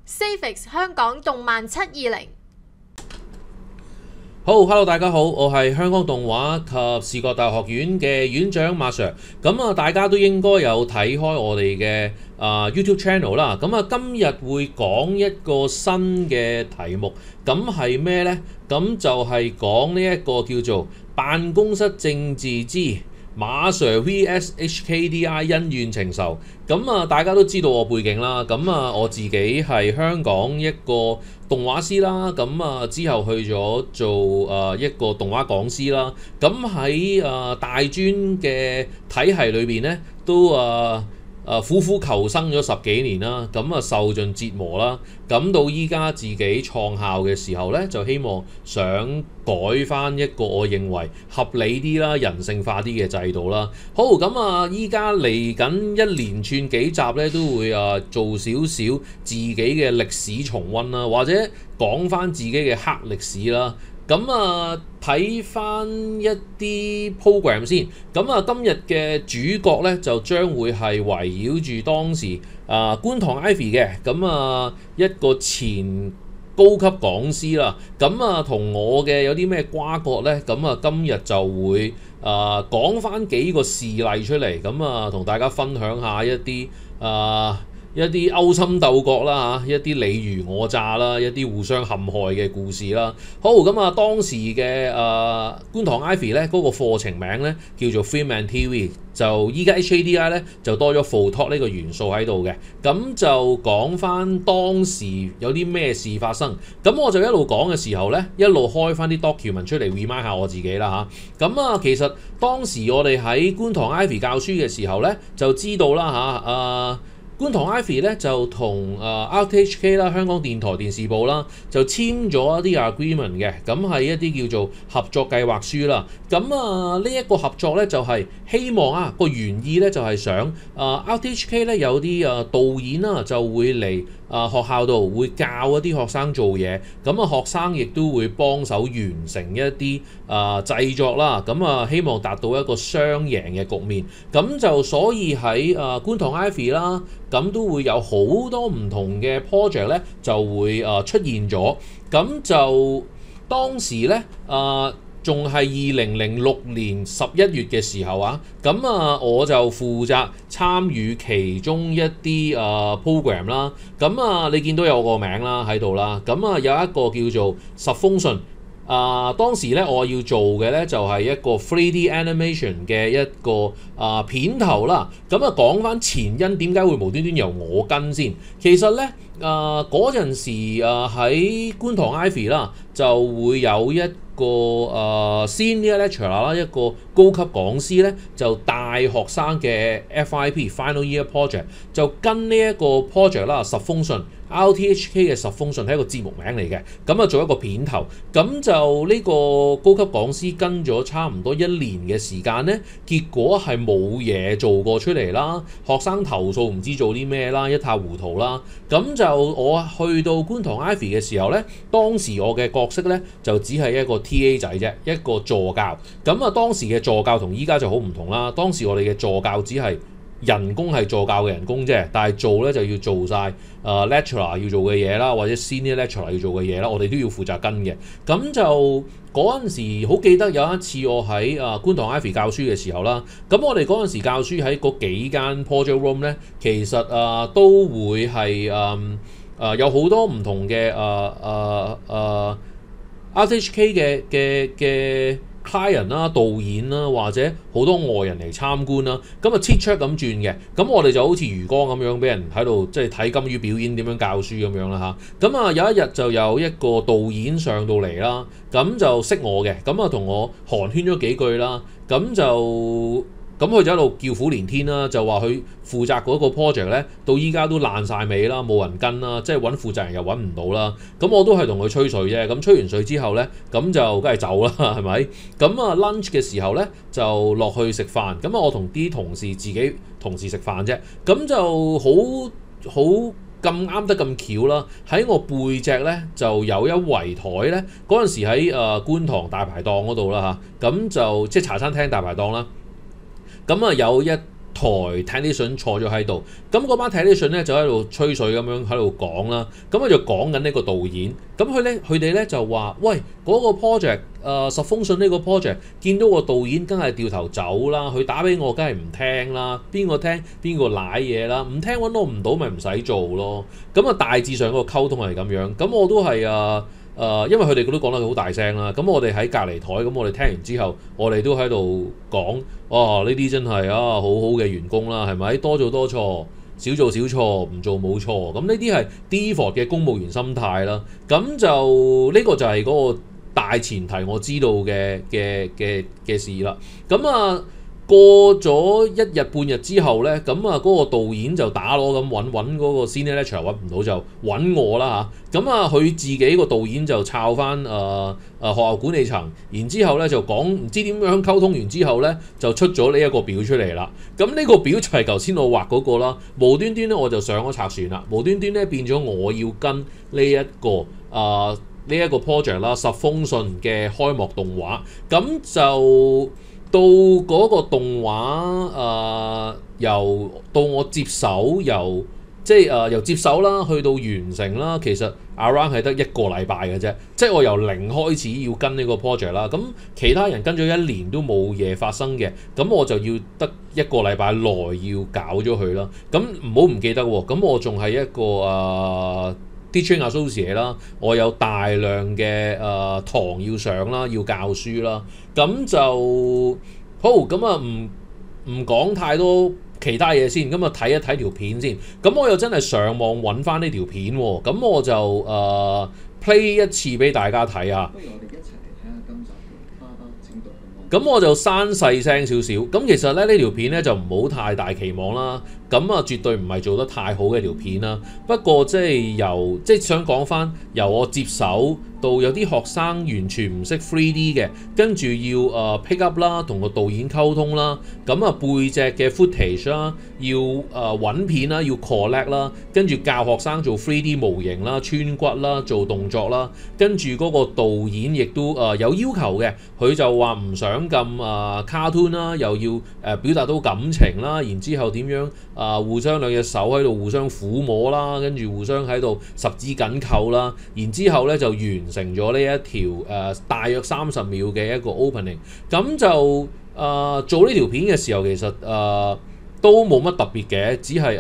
Savix 香港動漫720。 好，Hello， 大家好，我係香港動畫及視覺大學院嘅院長馬 Sir。大家都應該有睇開我哋嘅YouTube channel 啦。今日會講一個新嘅題目，咁係咩呢？咁就係講呢一個叫做辦公室政治之馬 Sir vs HKDI 恩怨情仇。大家都知道我背景啦。我自己係香港一個動畫師啦。之後去咗做一個動畫講師啦。喺大專嘅體系裏邊咧，都苦苦求生咗10幾年啦。受盡折磨啦。到依家自己創校嘅時候咧，就希望想改翻一個我認為合理啲啦、人性化啲嘅制度啦。好，依家嚟緊一連串幾集咧，都會做少少自己嘅歷史重溫啦，或者講翻自己嘅黑歷史啦。睇翻一啲 program 先。今日嘅主角咧，就將會係圍繞住當時觀塘 Ivy 嘅一個前高級講師啦。同我嘅有啲咩瓜葛咧？今日就會講翻幾個事例出嚟，同大家分享下一啲勾心鬥角啦，一啲你虞我詐啦，一啲互相陷害嘅故事啦。好，當時嘅觀塘 Ivy 咧，嗰個課程名咧叫做 Film and TV， 就依家 HKDI 咧就多咗 Photo 呢個元素喺度嘅。就講翻當時有啲咩事發生。我就一路講嘅時候咧，一路開翻啲 document 出嚟 remind 下我自己啦嚇。其實當時我哋喺觀塘 Ivy 教書嘅時候咧，就知道啦觀塘 Ivy 咧就同RTHK 啦、香港電台電視部啦，就簽咗一啲 agreement 嘅，係一啲叫做合作計劃書啦。呢一個合作咧就係希望個原意咧就係想RTHK 咧有啲導演啦就會嚟學校度會教一啲學生做嘢，學生亦都會幫手完成一啲製作啦。希望達到一個雙贏嘅局面。所以喺觀塘 Ivy 啦，都會有好多唔同嘅 project 咧就會出現咗。當時咧仲係2006年11月嘅時候我就負責參與其中一啲program 啦。你見到有個名啦喺度啦。有一個叫做10封信。當時咧我要做嘅咧就係一個 3D animation 嘅一個片頭啦。講翻前因點解會無端端由我跟先。其實咧嗰陣時喺觀塘 Ivy 啦就會有一個senior lecturer 啦，一個高級講師咧就帶學生嘅 FYP final year project， 就跟呢一個 project 啦10封信。RTHK 嘅10封信係一個節目名嚟嘅。做一個片頭。呢個高級講師跟咗差唔多1年嘅時間咧，結果係冇嘢做過出嚟啦。學生投訴唔知做啲咩啦，一塌糊塗啦。我去到觀塘 Ivy 嘅時候咧，當時我嘅角色咧就只係一個 TA 仔啫，一個助教。當時嘅助教同依家就好唔同啦。當時我哋嘅助教只係人工係助教嘅人工啫，但係做咧就要做晒lecturer 要做嘅嘢啦，或者 senior lecturer 要做嘅嘢啦，我哋都要負責跟嘅。嗰陣時好記得有一次我喺觀塘 Ivy 教書嘅時候啦。我哋嗰陣時教書喺嗰幾間 project room 咧，其實都會係有好多唔同嘅RTHK 嘅client 啦、導演啦，或者好多外人嚟參觀啦。chit chat 咁轉嘅。我哋就好似魚缸咁樣，俾人喺度即係睇金魚表演點樣教書咁樣啦嚇。有一日就有一個導演上到嚟啦，就識我嘅，同我寒暄咗幾句啦。佢就喺度叫苦連天啦，就話佢負責嗰個 project 咧，到依家都爛晒尾啦，冇人跟啦，即係揾負責人又揾唔到啦。我都係同佢吹水啫。吹完水之後咧，就梗係走啦，係咪？lunch 嘅時候咧，就落去食飯。我同啲同事自己同事食飯啫。就好咁啱得咁巧啦。喺我背脊咧就有一圍台咧，嗰陣時喺觀塘大排檔嗰度啦嚇。就即係茶餐廳大排檔啦。有一台台 technician 坐咗喺度，咁嗰班 technician 咧就喺度吹水咁樣喺度講啦，咁佢就講緊呢個導演，咁佢哋咧就話：喂，嗰個 project 十封信呢個 project 見到個導演梗係掉頭走啦，佢打俾我梗係唔聽啦，邊個聽邊個賴嘢啦，唔聽揾我唔到咪唔使做咯，咁啊大致上個溝通係咁樣，咁我都係因為佢哋都講得好大聲啦，咁我哋喺隔離台，咁我哋聽完之後，我哋都喺度講，呢啲真係好好嘅員工啦，係咪？多做多錯，少做少錯，唔做冇錯，咁呢啲係 default 嘅公務員心態啦。咁就呢個就係嗰個大前提，我知道嘅事啦。咁過咗一日半日之後咧，咁嗰個導演就打鑼咁揾嗰個 senior lecturer 揾唔到就揾我啦嚇。咁佢自己個導演就抄翻學校管理層，然之後咧就講唔知點樣溝通完之後咧就出咗呢一個表出嚟啦。咁呢個表就係頭先我畫嗰個啦。無端端咧我就上咗賊船啦，無端端咧變咗我要跟呢一個project 啦，10封信嘅開幕動畫，咁就到嗰個動畫由到我接手，由接手啦，去到完成啦，其實 around 係得一個禮拜嘅啫，即係我由零開始要跟呢個 project 啦。咁其他人跟咗一年都冇嘢發生嘅，咁我就要得一個禮拜內要搞咗佢啦。咁唔好唔記得喎，咁我仲係一個teaching associate 啦，我有大量嘅堂要上啦，要教書啦，咁就好咁唔講太多其他嘢先，咁睇一睇條片先。咁我又真係上網揾翻呢條片喎，咁我就play 一次俾大家睇下。不如我哋一齊嚟睇下今集嘅花包整讀。咁我就刪細聲少少。咁其實咧呢條片咧就唔好太大期望啦。咁絕對唔係做得太好嘅一條片啦。不過即係想講翻由我接手到有啲學生完全唔識 3D 嘅，跟住要pick up 啦，同個導演溝通啦。咁背脊嘅 footage 啦，要揾片啦，要 collect 啦，跟住教學生做 3D 模型啦、穿骨啦、做動作啦。跟住嗰個導演亦都有要求嘅，佢就話唔想咁cartoon啦，又要表達到感情啦，然之後點樣？互相兩隻手喺度互相撫摸啦，跟住互相喺度十指緊扣啦，然之後咧就完成咗呢一條大約30秒嘅一個 opening。咁就做呢條片嘅時候，其實都冇乜特別嘅，只係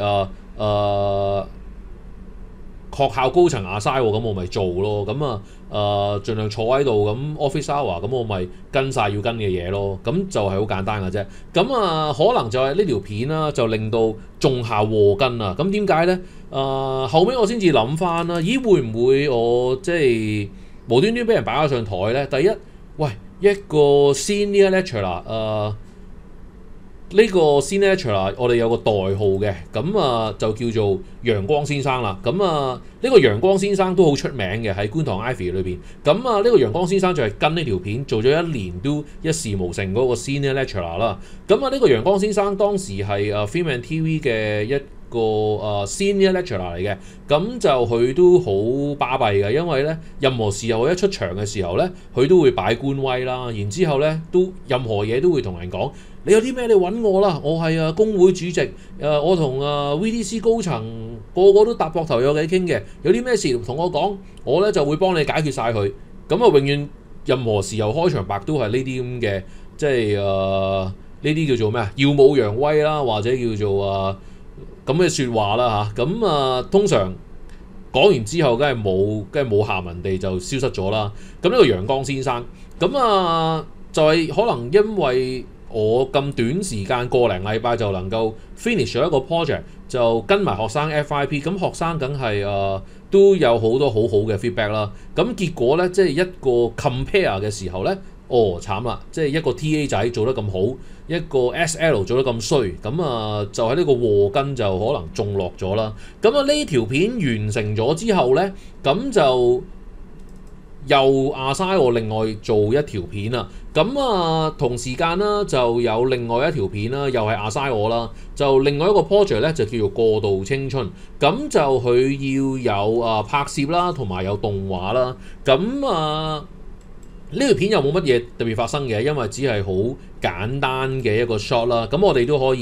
學校高層assign喎，咁我咪做咯。咁盡量坐喺度，咁 office hour，咁我咪跟晒要跟嘅嘢咯。咁就係好簡單嘅啫。咁可能就係呢條片啦，就令到種下禍根啊。咁點解咧？後尾我先至諗翻啦，咦會唔會我即係無端端俾人擺咗上台咧？第一，喂一個 senior lecturer 呢個 senior lecturer 我哋有個代號嘅，咁就叫做陽光先生啦。咁呢個陽光先生都好出名嘅喺觀塘 Ivy 裏邊。咁呢個陽光先生就係跟呢條片做咗1年都一事無成嗰個 senior lecturer 啦。咁呢個陽光先生當時係Film and TV 嘅一個senior lecturer 嚟嘅，咁就佢都好巴閉嘅，因為咧任何時候一出場嘅時候咧，佢都會擺官威啦，然之後咧都任何嘢都會同人講，你有啲咩你揾我啦，我係工會主席，我同VDC 高層個個都搭膊頭有偈傾嘅，有啲咩事同我講，我咧就會幫你解決晒佢。咁永遠任何時候開場白都係呢啲咁嘅，即係呢啲叫做咩啊？耀武揚威啦，或者叫做咁嘅説話啦嚇。咁通常講完之後，梗係冇下文地就消失咗啦。咁呢個陽光先生，咁就係可能因為我咁短時間個零禮拜就能夠 finish 咗一個 project， 就跟埋學生 FYP， 咁學生梗係都有好多好好嘅 feedback 啦。咁結果咧，即係一個 compare 嘅時候咧，慘啦！即係一個 TA 仔做得咁好，一個 SL 做得咁衰，咁就喺呢個禍根就可能種落咗啦。咁呢條片完成咗之後咧，咁就又assign我另外做一條片啦。咁同時間啦，就有另外一條片啦，又係assign我啦。就另外一個 project 咧，就叫做過渡青春。咁就佢要有拍攝啦，同埋有動畫啦。咁呢條片又冇乜嘢特別發生嘅，因為只係好簡單嘅一個 shot 啦。咁我哋都可以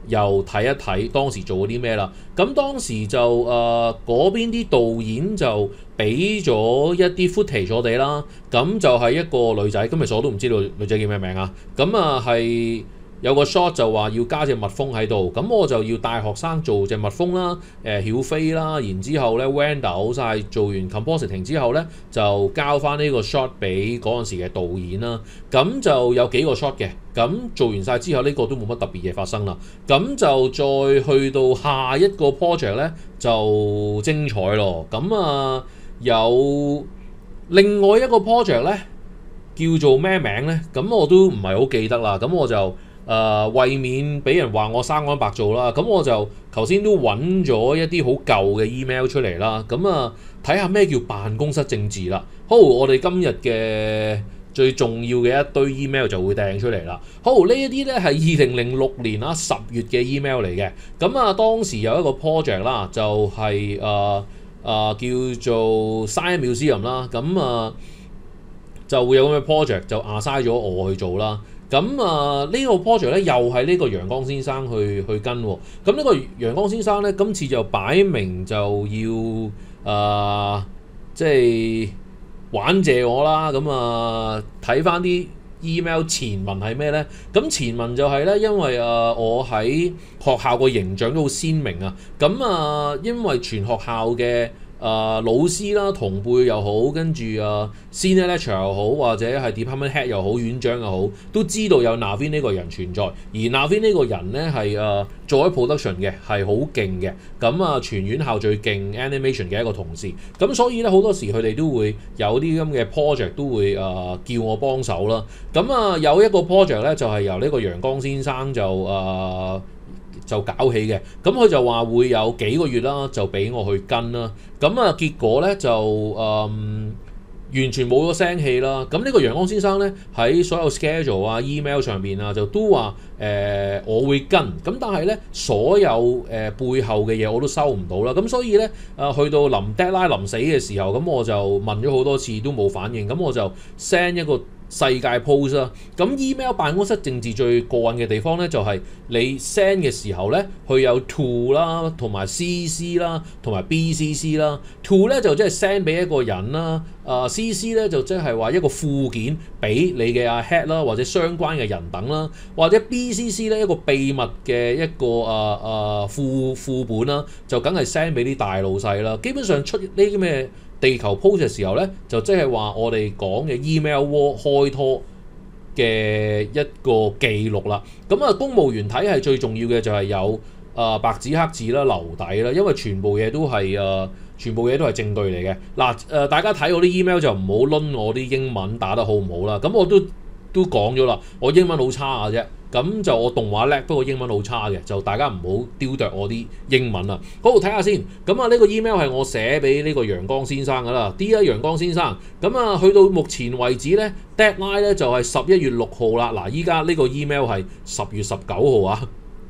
又睇一睇當時做咗啲咩啦。咁當時就嗰邊啲導演就俾咗一啲 footage 我哋啦。咁就係一個女仔，今日我都唔知道女仔叫咩名啊。咁係有個 shot 就話要加隻蜜蜂喺度，咁我就要帶學生做隻蜜蜂啦，曉飛啦，然之後咧 render 好晒，做完 compositing 之後咧就交翻呢個 shot 俾嗰陣時嘅導演啦。咁就有幾個 shot 嘅，咁做完晒之後呢個都冇乜特別嘢發生啦。咁就再去到下一個 project 咧就精彩咯。咁有另外一個 project 咧叫做咩名咧？咁我都唔係好記得啦。咁我就為免俾人話我生安白做啦，咁我就頭先都揾咗一啲好舊嘅 email 出嚟啦。咁睇下咩叫辦公室政治啦。好，我哋今日嘅最重要嘅一堆 email 就會掟出嚟啦。好，呢一啲咧係2006年10月嘅 email 嚟嘅。咁當時有一個 project 啦，就係叫做 Science Museum 啦。咁就會有咁嘅 project 就assign咗我去做啦。咁呢個 project 咧又係呢個陽光先生去跟喎。咁呢個陽光先生咧今次就擺明就要即係玩謝我啦。咁睇翻啲 email 前文係咩咧？咁前文就係咧，因為我喺學校個形象都好鮮明啊。咁因為全學校嘅老師啦、同輩又好，跟住senior lecturer 又好，或者係 department head 又好、院長又好，都知道有 Naveen 呢個人存在。而 Naveen 呢個人咧係做喺 production 嘅，係好勁嘅。咁全院校最勁 animation 嘅一個同事。咁所以咧好多時佢哋都會有啲咁嘅 project 都會叫我幫手啦。咁有一個 project 咧就係由呢個陽光先生就搞起嘅。咁佢就話會有幾個月啦，就俾我去跟啦。咁結果咧就完全冇咗聲氣啦。咁呢個陽光先生咧喺所有 schedule email 上邊就都話我會跟。咁但係咧所有背後嘅嘢我都收唔到啦。咁所以咧去到臨 deadline 臨死嘅時候，咁我就問咗好多次都冇反應。咁我就 send 一個世界 post 啦。咁 email 辦公室政治最過癮嘅地方咧，就係你 send 嘅時候咧，佢有 to 啦，同埋 cc 啦，同埋 bcc 啦。to 咧就即係 send 俾一個人啦。cc 咧就即係話一個附件俾你嘅head 啦，或者相關嘅人等啦。或者 bcc 咧一個秘密嘅一個副本啦，就梗係 send 俾啲大老細啦。基本上出呢啲咩地球 post 嘅時候咧，就即係話我哋講嘅 email war 開拖嘅一個記錄啦。咁公務員體系最重要嘅就係有白紙黑字啦、留底啦，因為全部嘢都係證據嚟嘅。嗱大家睇我啲 email 就唔好論我啲英文打得好唔好啦。咁我都講咗啦，我英文好差嘅啫。咁就我動畫叻，不過英文好差嘅，就大家唔好雕琢我啲英文啦。好，睇下先。咁呢個 email 係我寫俾呢個陽光先生噶啦。Dear 陽光先生，咁去到目前為止咧 deadline 咧就係11月6號啦。嗱，依家呢個 email 係10月19號啊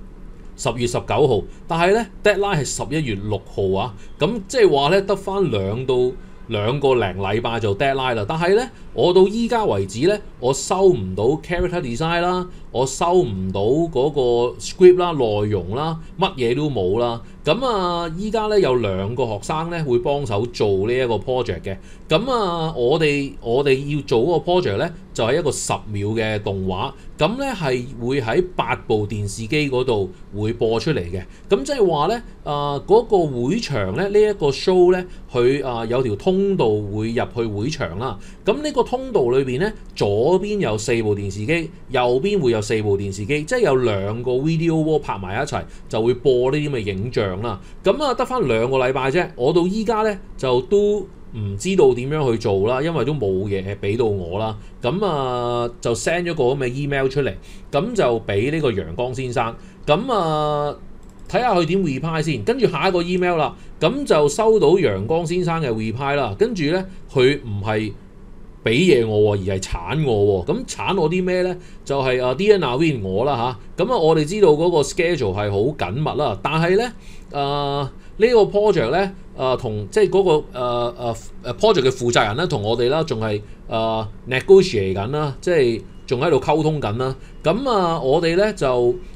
，10月19號。但係咧 deadline 係11月6號啊。咁即係話咧得翻兩個零禮拜就 deadline 啦。但係咧我到依家為止咧，我收唔到 character design 啦，我收唔到嗰個 script 啦、內容啦，乜嘢都冇啦。咁依家咧有2個學生咧會幫手做呢一個 project 嘅。咁我哋要做嗰個 project 咧就係一個10秒嘅動畫。咁咧係會喺8部電視機嗰度會播出嚟嘅。咁即係話咧嗰個會場咧呢一個 show 咧佢有條通道會入去會場啦。咁呢個通道裏邊咧左邊有4部電視機，右邊會有4部電視機，即係有2個 video wall 拍埋一齊就會播呢啲咁嘅影像啦。咁得翻2個禮拜啫，我到依家咧就都唔知道點樣去做啦，因為都冇嘢俾到我啦。咁就 send 咗個咁嘅 email 出嚟，咁就俾呢個陽光先生。咁睇下佢點 reply 先。跟住下一個 email 啦，咁就收到陽光先生嘅 reply 啦。跟住咧佢唔係俾嘢我喎，而係鏟我喎。咁鏟我啲咩咧？就係Dear Naveen 我啦嚇。咁我哋知道嗰個 schedule 係好緊密啦，但係咧呢個 project 咧同即係嗰個project 嘅負責人咧，同我哋啦仲係negotiate 緊啦，即係仲喺度溝通緊啦。咁我哋咧就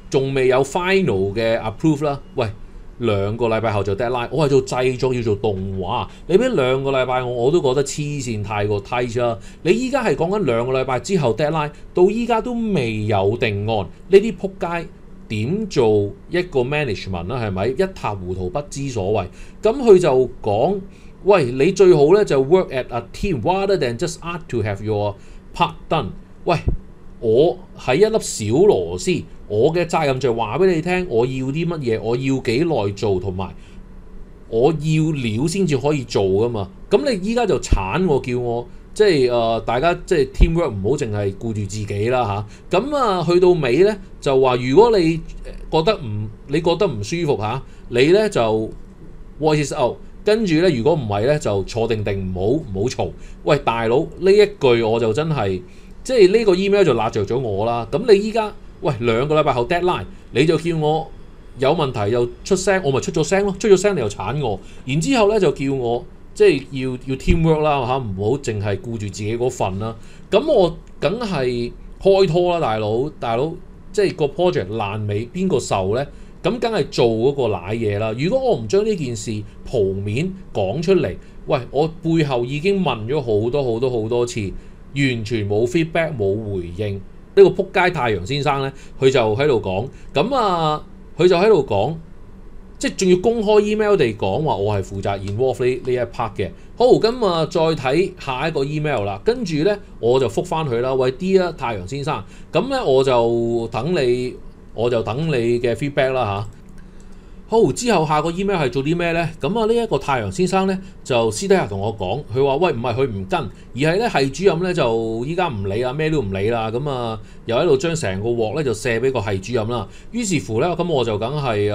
仲未有 final 嘅 approve 啦。喂，2個禮拜後就 deadline，我係做製作要做動畫，你俾2個禮拜我都覺得黐線太過 tight 啦。你依家係講緊2個禮拜之後 deadline， 到依家都未有定案，呢啲仆街點做一個 management 啦？係咪一塌糊塗不知所謂？咁佢就講：喂，你最好咧就 work at a team rather than just ask to have your part done。喂，我係一粒小螺絲，我嘅責任就係話俾你聽，我要啲乜嘢，我要幾耐做，同埋我要料先至可以做噶嘛。咁你依家就鏟我，叫我即係大家即係 teamwork 唔好淨係顧住自己啦嚇。咁去到尾咧就話，如果你覺得唔舒服嚇，你咧就 voice it out。跟住咧，如果唔係咧，就坐定定，唔好嘈。喂，大佬，呢一句我就真係即係呢個 email 就辣着咗我啦。咁你依家喂2個禮拜後 deadline， 你就叫我有問題又出聲，我咪出咗聲咯。出咗聲你又鏟我，然之後咧就叫我即係要 teamwork 啦嚇，唔好淨係顧住自己嗰份啦。咁我梗係開拖啦，大佬，即係個 project 爛尾，邊個受咧？咁梗係做嗰個賴嘢啦。如果我唔將呢件事鋪面講出嚟，喂，我背後已經問咗好多次，完全冇 feedback 冇回應。呢個撲街太陽先生咧，佢就喺度講，佢就喺度講，即係仲要公開 email 地講話我係負責 involve 呢一 part 嘅。好，咁再睇下一個 email 啦。跟住咧我就覆返佢啦。喂 Dear 太陽先生，咁咧我就等你嘅 feedback 啦嚇。好，之後下個 email 係做啲咩咧？咁呢一個太陽先生咧就私底下同我講，佢話喂，唔係佢唔跟，而係咧係主任咧就依家唔理啦，咩都唔理啦。又喺度將成個鑊咧就卸俾個係主任啦。於是乎咧，咁我就梗係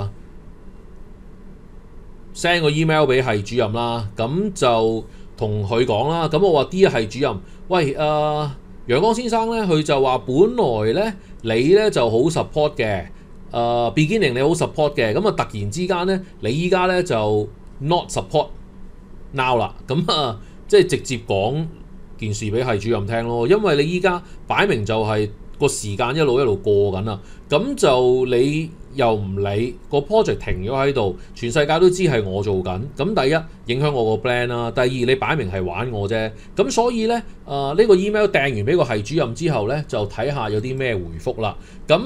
send 個 email 俾係主任啦。咁就同佢講啦。咁我話 D 係主任，喂陽光先生咧，佢就話本來咧你咧就好 support 嘅。beginning 你好 support 嘅，咁突然之間咧，你依家咧就 not support now 啦，即係直接講件事俾係主任聽咯，因為你依家擺明就係個時間一路過緊啦，咁就你又唔理個 project 停咗喺度，全世界都知係我做緊，咁第一影響我個 plan 啦，第二你擺明係玩我啫，咁所以咧呢個 email 掟完俾個係主任之後咧，就睇下有啲咩回覆啦，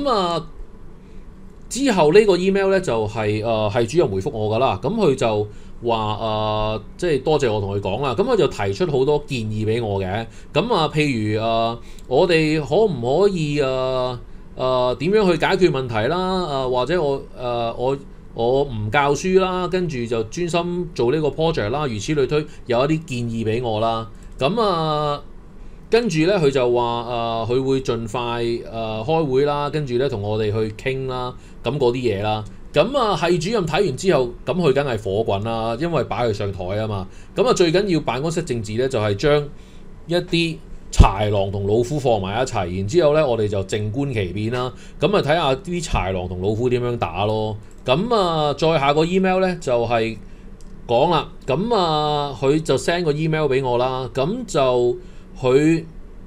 之後呢個 email 咧就係主任回覆我㗎啦，咁佢就話即係多謝我同佢講啦，咁佢就提出好多建議俾我嘅，譬如我哋可唔可以點樣去解決問題啦？或者我唔教書啦，跟住就專心做呢個 project 啦，如此類推，有一啲建議俾我啦，跟住咧，佢就話佢會盡快開會啦，跟住咧同我哋去傾啦，咁嗰啲嘢啦。係主任睇完之後，咁佢梗係火滾啦，因為擺佢上台啊嘛。最緊要辦公室政治咧，就係將一啲豺狼同老虎放埋一齊，然之後咧我哋就靜觀其變啦。睇下啲豺狼同老虎點樣打咯。再下個 email 咧就係講啦，佢就 send 個 email 俾我啦，佢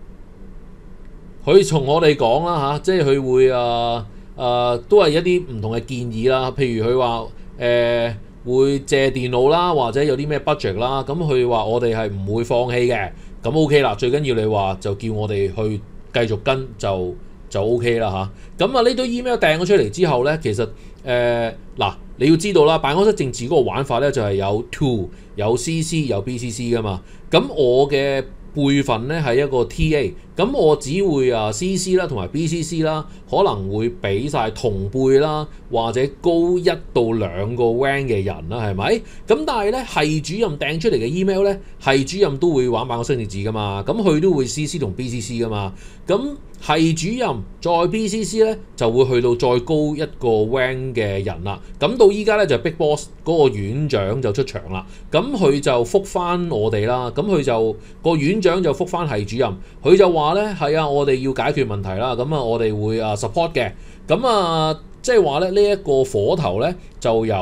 同我哋講啦嚇，即係佢會都係一啲唔同嘅建議啦。譬如佢話會借電腦啦，或者有啲咩 budget 啦。咁佢話我哋係唔會放棄嘅。咁 OK 啦，最緊要你話就叫我哋去繼續跟就 OK 啦嚇。呢堆 email 掟咗出嚟之後咧，其實你要知道啦，辦公室政治嗰個玩法咧就係有 to 有 CC 有 BCC 噶嘛。我嘅輩份咧係一個 TA，咁我只會CC 啦同埋 BCC 啦，可能會俾晒同輩啦，或者高1到2個 rank 嘅人啦，係咪？咁但係咧係主任掟出嚟嘅 email 咧，係主任都會玩辦公室政治噶嘛，咁佢都會 CC 同 BCC 噶嘛，咁係主任再 BCC 咧就會去到再高1個 rank 嘅人啦，咁到依家咧就 Big Boss 嗰個院長就出場啦，咁佢就覆翻我哋啦，咁佢就個院長就覆翻係主任，佢就話咧係啊，我哋要解決問題啦，我哋會support 嘅，即係話咧呢一個火頭咧就由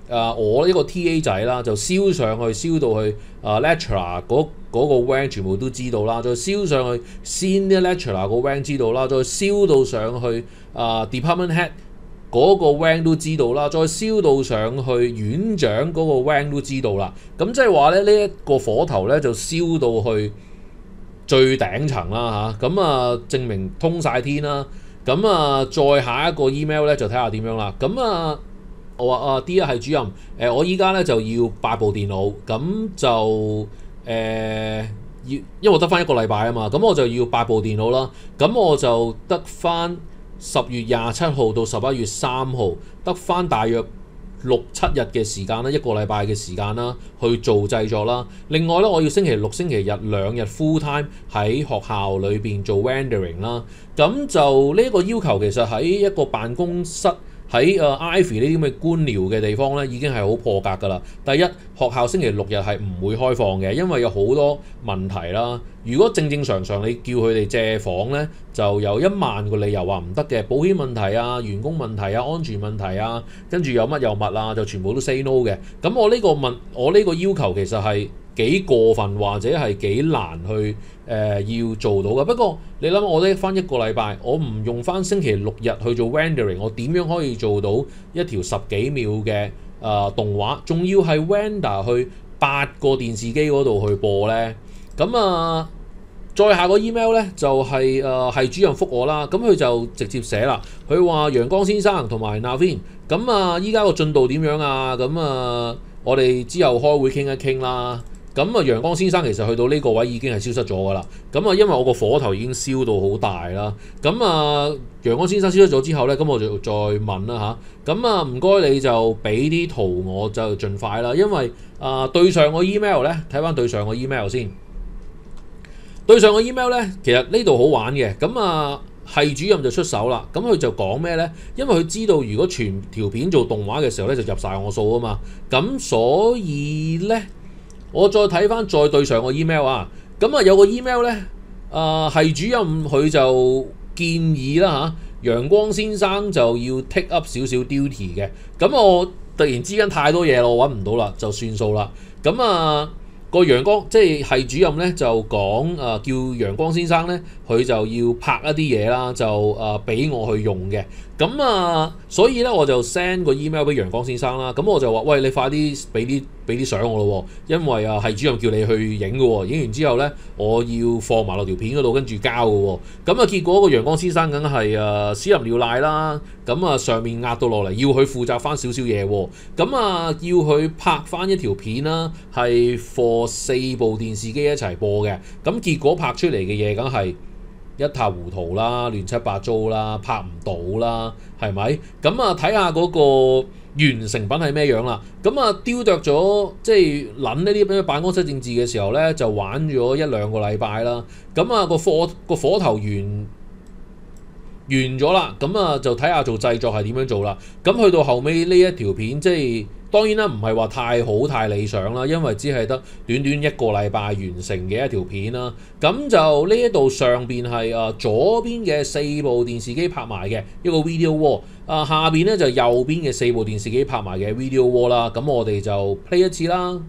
我呢個 TA 仔啦，就燒上去，燒到去lecturer 嗰個 rank 全部都知道啦，再燒上去 senior lecturer 個 rank 知道啦，再燒到上去department head 嗰個 rank 都知道啦，再燒到上去院長嗰個 rank 都知道啦。咁即係話咧，呢一個火頭咧就燒到去最頂層啦嚇，咁證明通晒天啦。咁再下一個 email 咧就睇下點樣啦。咁我話D1係主任，我依家咧就要8部電腦，咁就因為我得翻1個禮拜啊嘛，咁我就要8部電腦啦。咁我就得翻10月27號到11月3號，得翻大約6-7日嘅時間啦，1個禮拜嘅時間啦，去做製作啦。另外咧，我要星期六、星期日2日 full time 喺學校裏邊做 rendering 啦。咁就呢個要求其實喺一個辦公室，喺Ivy 呢啲咁嘅官僚嘅地方咧，已經係好破格㗎啦。第一，學校星期六日係唔會開放嘅，因為有好多問題啦。如果正常你叫佢哋借房咧，就有1萬個理由話唔得嘅，保險問題啊、員工問題啊、安全問題啊，跟住有乜有物啊，就全部都 say no 嘅。咁我呢個要求其實係幾過分或者係幾難去要做到嘅。不過你諗，我得翻1個禮拜，我唔用翻星期六日去做 rendering， 我點樣可以做到一條10幾秒嘅動畫？仲要係 render 去8個電視機嗰度去播呢？咁再下個 email 咧就係主任覆我啦。咁佢就直接寫啦，佢話陽光先生同埋 Navin， 咁依家個進度點樣啊？咁我哋之後開會傾一傾啦。咁陽光先生其實去到呢個位已經係消失咗㗎啦。咁因為我個火頭已經燒到好大啦。咁陽光先生消失咗之後咧，咁我就再問啦嚇。咁唔該你就俾啲圖我就盡快啦，因為對上個 email 咧，睇翻對上個 email 先。對上個 email 咧，其實呢度好玩嘅。咁係主任就出手啦。咁佢就講咩咧？因為佢知道如果全條片做動畫嘅時候咧，就入晒我數啊嘛。咁所以咧，我再睇翻再對上個 email 啊。咁有個 email 咧，係主任佢就建議啦嚇，陽光先生就要 take up 少少 duty 嘅。咁我突然之間太多嘢咯，我揾唔到啦，就算數啦。咁個陽光即係主任咧就講叫陽光先生咧，佢就要拍一啲嘢啦，就俾我去用嘅。咁所以咧我就 send 個 email 俾陽光先生啦。咁我就話：喂，你快啲俾啲相我咯，因為係主任叫你去影嘅喎。影完之後咧，我要放埋落條片嗰度，跟住交嘅喎。咁結果個陽光先生梗係屎淋尿瀨啦。咁上面壓到落嚟，要佢負責翻少少嘢喎。咁要佢拍翻一條片啦，係 for 4部電視機一齊播嘅。咁結果拍出嚟嘅嘢梗係一塌糊塗啦，亂七八糟啦，拍唔到啦，係咪？咁睇下嗰個完成品係咩樣啦。咁雕琢咗，即係諗呢啲咁嘅辦公室政治嘅時候咧，就玩咗1-2個禮拜啦。咁個火頭完咗啦，咁就睇下做製作係點樣做啦。咁去到後尾呢一條片，即係當然啦，唔係話太好太理想啦，因為只係得短短1個禮拜完成嘅一條片啦。咁就呢一度上邊係左邊嘅4部電視機拍埋嘅一個 video wall，下邊咧就右邊嘅4部電視機拍埋嘅 video wall 啦。咁我哋就 play 一次啦。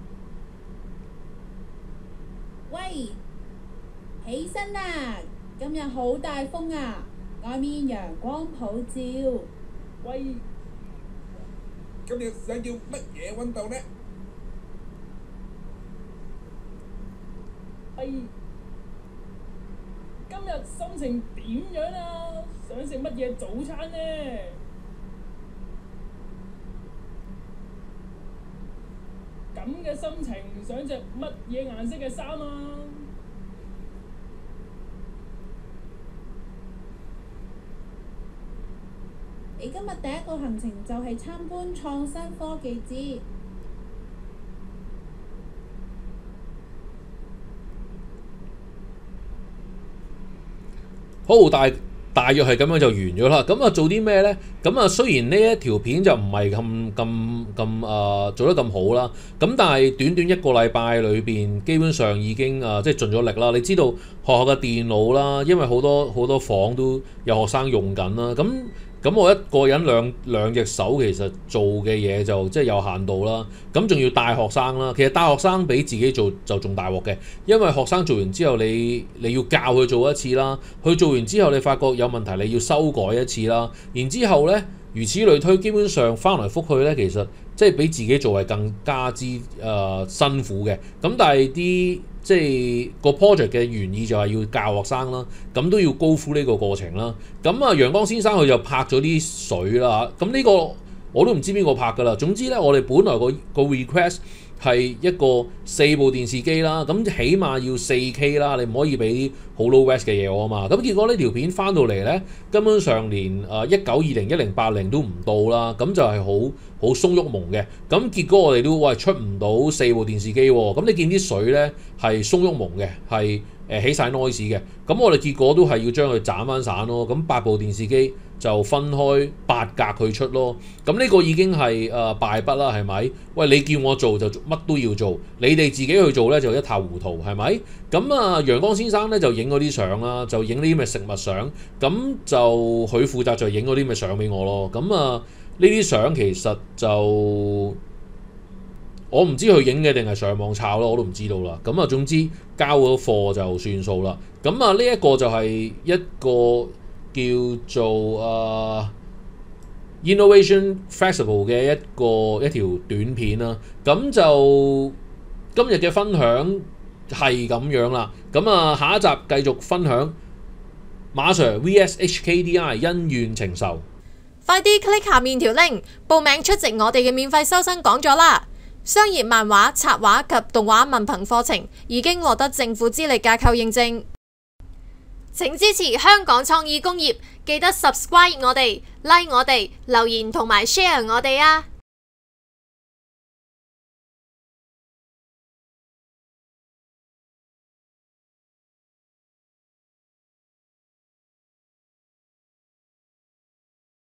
喂，起身啦！今日好大風啊！外面陽光普照。 喂，今日想要乜嘢溫度呢？今日心情點樣啊？想食乜嘢早餐呢？咁嘅心情想着乜嘢顏色嘅衫啊？ 你今日第一個行程就係參觀創新科技節。 好，大約係咁樣就完咗啦。咁做啲咩呢？咁雖然呢一條片就唔係咁做得咁好啦，咁但係短短1個禮拜裏邊，基本上已經即係盡咗力啦。你知道學校嘅電腦啦，因為好多房都有學生用緊啦。咁咁我一個人兩隻手其實做嘅嘢就即係有限度啦。咁仲要帶學生啦，其實帶學生比自己做就仲大鑊嘅，因為學生做完之後你要教佢做一次啦，佢做完之後你發覺有問題你要修改一次啦，然之後呢，如此類推，基本上翻來覆去呢，其實即係比自己做係更加之辛苦嘅。咁但係即係個 project 嘅原意就係要教學生啦，咁都要高呼呢個過程啦。咁陽光先生佢就拍咗啲水啦，咁呢個我都唔知邊個拍㗎啦。總之呢，我哋本來個 request 係一個4部電視機啦，咁起碼要 4K 啦，你唔可以俾啲好 low res 嘅嘢我啊嘛。咁結果呢條片翻到嚟呢，根本上連1920、1080都唔到啦，咁就係好鬆郁蒙嘅。咁結果我哋都出唔到4部電視機喎。咁你見啲水呢係鬆郁蒙嘅，係起晒 noise 嘅。咁我哋結果都係要將佢斬翻散咯。咁8部電視機就分開8格去出咯。咁呢個已經係敗筆啦，係咪？喂，你叫我做就乜都要做，你哋自己去做呢就一塌糊塗，係咪？咁陽光先生呢就影嗰啲相啦，就影呢啲咁嘅食物相，咁就佢負責就影嗰啲咁嘅相俾我咯。咁呢啲相其實就我唔知佢影嘅定係上網抄咯，我都唔知道啦。咁總之交咗貨就算數啦。咁呢一個就係一個叫做Innovation Festival 嘅一條短片啦。咁就今日嘅分享係咁樣啦。咁下一集繼續分享馬 Sir VS HKDI 恩怨情仇。 快啲 click 下面條 link 報名出席我哋嘅免費修身講座啦！商業漫畫、插畫及動畫文憑課程已經獲得政府資歷架構認證，請支持香港創意工業，記得 subscribe 我哋、like 我哋、留言同埋 share 我哋啊！